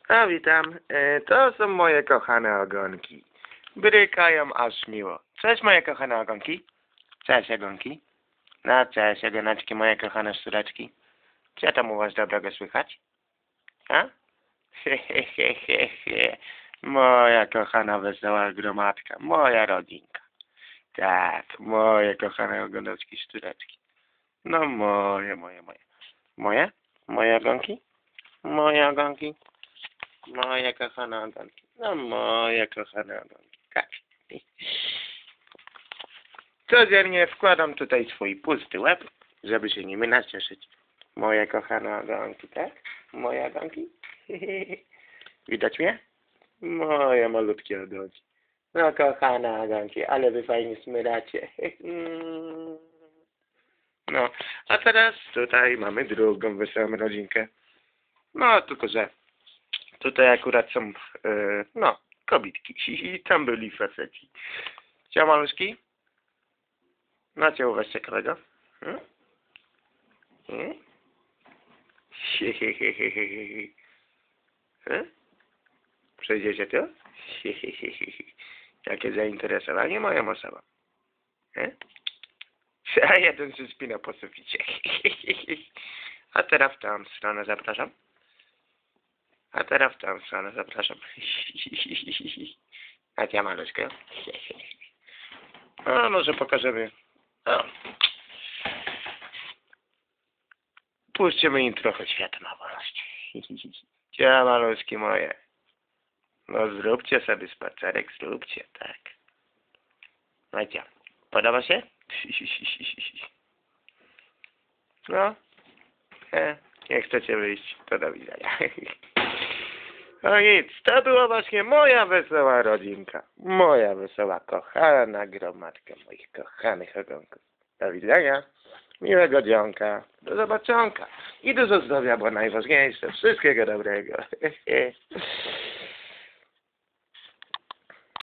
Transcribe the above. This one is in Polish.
A witam, to są moje kochane ogonki. Brykają aż miło. Cześć moje kochane ogonki. Cześć ogonki. No cześć ogoneczki, moje kochane szczureczki. Co tam u was dobrego słychać? A? He. Moja kochana wesoła gromadka, moja rodzinka. Tak, moje kochane ogoneczki, szczureczki. No moje. Moje? Moje ogonki? Moje ogonki? Moje kochane ogonki. No moje kochane ogonki. Tak. Codziennie wkładam tutaj swój pusty łeb, żeby się nimi nacieszyć. Moje kochane ogonki, tak? Moje ogonki? Widać mnie? Moje malutkie ogonki. No kochane ogonki, ale wy fajnie smyracie. No, a teraz tutaj mamy drugą wesołą rodzinkę. No, tylko że tutaj akurat są, kobitki. I tam byli faceci. Cio maluszki? No, co u was ciekawego? Przejdziecie tu? Jakie zainteresowanie moją osobą. A jeden się spina po suficie. A teraz w tą stronę zapraszam. A ja maluszkę. A może pokażemy. O. Puścimy im trochę świata na wolność. Cia maluszki moje. No zróbcie sobie spacerek, zróbcie, tak. No cia. Podoba się? No. Nie chcecie wyjść, to do widzenia. No nic, to była właśnie moja wesoła rodzinka. Moja wesoła, kochana gromadka moich kochanych ogonków. Do widzenia. Miłego dzionka. Do zobaczonka. I dużo zdrowia, bo najważniejsze. Wszystkiego dobrego.